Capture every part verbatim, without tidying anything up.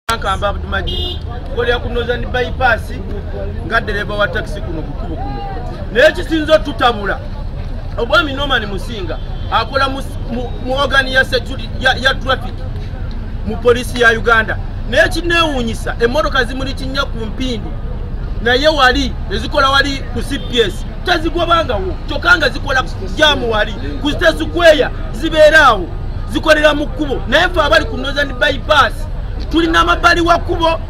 Kamba Abdumaji kolya kunoza ni bypass nga dereva wa taxi kuno kukubo kuno n'ekisinzo tutabula obwami Norman Musinga akola mu, mu, mu organi ya security ya, ya traffic mu polisi ya Uganda n'ekinewunyisa emmotoka zimuli kinnya ku mpindi naye wali ezikola wali ku C P S tazigobangawo kyokanga zikola jamu wali ku state square zibeerawo zikolera mu kkubo naye fe abali kunoza ni bypass tulina amabali wa kubo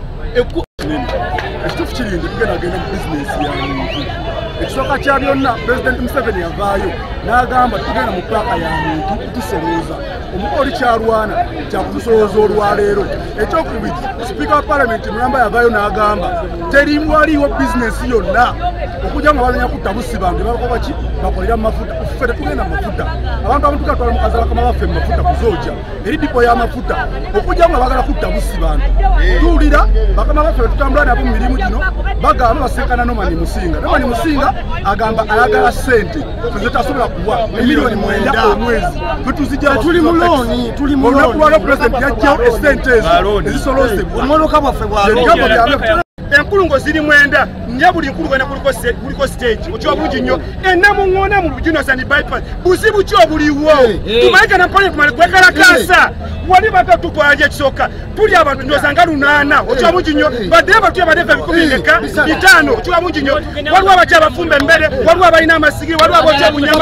ekitufu kirindi tugenda genda mu bizinesi yamuntu ekisooka kya byonna President Museveni yavaayo n'agamba tugenda mu paaka ya muntu kutusolooza omukoli kyalwana kyakutusoloza olwaleero ekyokubiri sipiika wa palamenti mulamba yavaayo n'agamba teri waliwo bizinesi yonna okujja nga balenya kutta busi bange bakoba ki bakolera mu mafuta ffe tetugenda mu mafuta abantu abamu tugatwala mukazi bakama baffe mu mafuta kuzooja eri dipo y'amafuta okujja nga bagala kutta busi bange tuwulira bakama baffe betutambula nabo mu mirimu gino bagamba basenkana Norman Musinga Norman Musinga agamba ayagala sente ffe tasobola kuwa emiliyoni mwenda omwezi twetuzijja tuli mu looni tuli mu looni olunaku pulezidenti yajjawo esente ezo ezisolosebwa omoloka bwaffe bwaloni enkulungo ziri mwenda nya buli nkulu wena kuliko kuliko stage ocho bulungi nnyo ennamuŋŋoona mu Bujunosa ni bypass buzibu kyo buliwo tumalika na mpone tumale kwekala kasa wali batatutwala ekisooka tuli abantu ndozanga lunaana ocho bulungi nnyo badereva tuya badereva bikumi ndeka bitaano ocho bulungi nnyo waliwo abajja abafumba embere waliwo abalina amasigiri waliwo abajja bunyama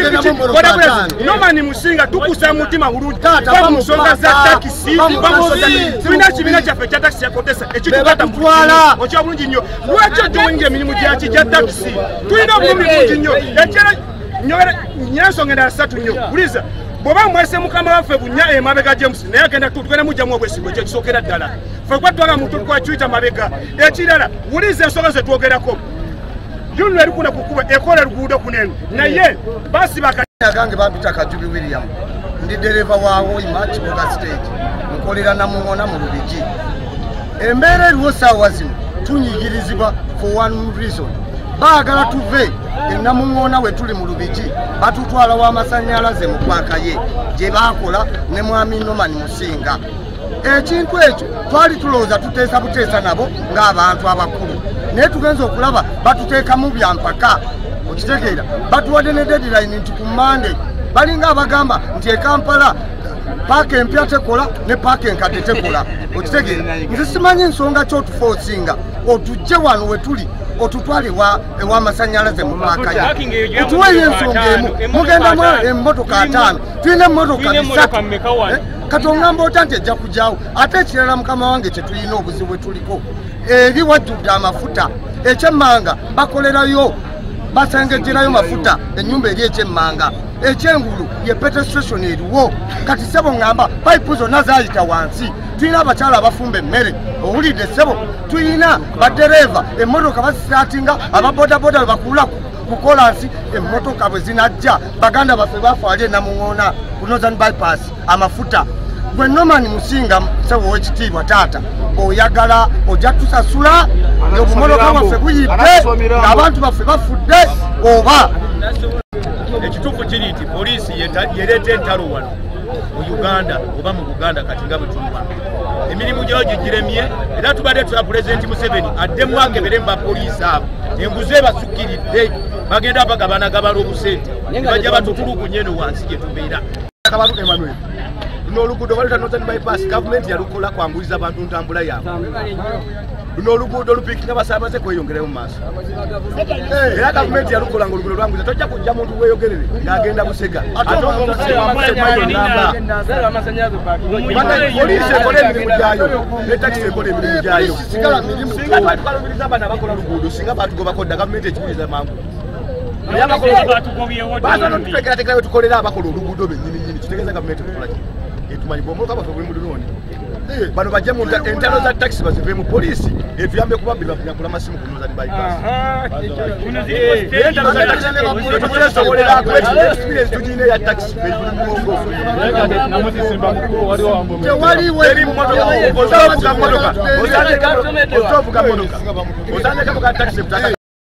Norman Musinga tukusa mutima bulungi kwa mu nsonga za takisi tulina ekibiina kyaffe ekya takisi yakotesa ekitugata mutwala ocho bulungi nnyo lwakyo tuwinga emirimu gyaki gya takisi tulina obulumi bulungi nnyo ekera nyensonga endala ssatu nnyo buliza bw'oba mwese mukama waffe bunya emabega James naye agenda tugenda mujjamu obwesigwa ekyo kisookera ddala ffe kwatwala muntu twakiyita mabega ekirala buliza ensonga ze twogerako yuno eri kuna kukuba ekola luguudo kuneno naye basi bakagange bampita Kajubi William ndi dereva waawo ima Kibuga stage nkolera namuŋŋoona mu Lubigi embeera eriwo saawa zino tunyigirizibwa for one reason baagala tuve ennamuŋŋoona we tuli mu Lubigi batutwala w'amasannyalaze mu paaka ye gye baakola ne mwami Norman Musinga ekintu ekyo twali tulowooza tuteesa buteesa nabo ng'abantu abakulu naye tugenza okulaba batuteekamu byampaka okitegeera batuwadde ne deadline nti ku Monday balinga abagamba nti e Kampala paaka empya tekola ne paaka enkadde tekola okitegeera nze simanyi ensonga kyotufoosinga otujje wano we tuli otutwale ew'amasannyalaze mu paaka ye otuweeyo ensonga emu mugendamu emmotoka ataano tulina emmotoka bisatu kati oŋŋamba ota nti ejja kujyawo ate ekirala mukama wange kye tulina obuzibu bwe tuliko eri wajjudde amafuta ekyemmanga bakolerayo basengejjerayo mafuta ennyumba eri ekyemmanga ekyengulu ye petrol station eriwo kati sebo ŋŋamba payipu zonna zaayita wansi tulina abakyala abafumba emmere owulidde sebo tulina badereva emmotoka bazisaatinga ababodaboda bwe bakulula ku kolansi emmotoka bwe zinajja baganda baffe bafaali enamuŋŋoona ku Northern bypass amafuta gwe Norman Musinga sebo w'ekitiibwa taata oyagala ojja tusasula obumotoka bwaffe buyidde ng'abantu baffe bafudde oba ekituufu kiri nti poliisi yereeta entalo wano mu Uganda oba mu Buganda kati nga bwe tuli wano emirimu gyayo gigiremye era tubadde tula Pulezidenti Museveni addemu agebere mu bapoliisi abo enguzi ebasukkiridde bagenda bagabanagabala obusente bajja batutulugunye eno wansi gye tubeera luno oluguudo baleta Northern bypass gavumenti yalukola kwanguliza abantu ntambula yaabwe luno oluguudo olupiikinga basaabaze kweyongerayo mu maaso era gavumenti yalukola nga oluguudo lwanguliza tojja kujja muntu weeyogerere ng'agenda Busega poliisi ekola emirimu gyayo ne takisi ekola emirimu gyayo singa twali twalumiriza abaana bakola luguudo singa batugobako dda gavumenti ekikuliza mangu tuteekerateekerayo tukolera abakola oluguudo bennyininyini kitegeeza gavumenti kukolaki etumanyi bw'omuluka bwaffe buli mulunoni bano bajje mu entalo za takisi bazive mu poliisi etuyambe kubabbiri bafunyakula amasimu ku Northern bypass entalo za takisi etusobolera experience tugirina eya takisi tewaliwo eri mmotoka ozovuga mmotoka osanze kavuga mmotoka osanze kavuga takisi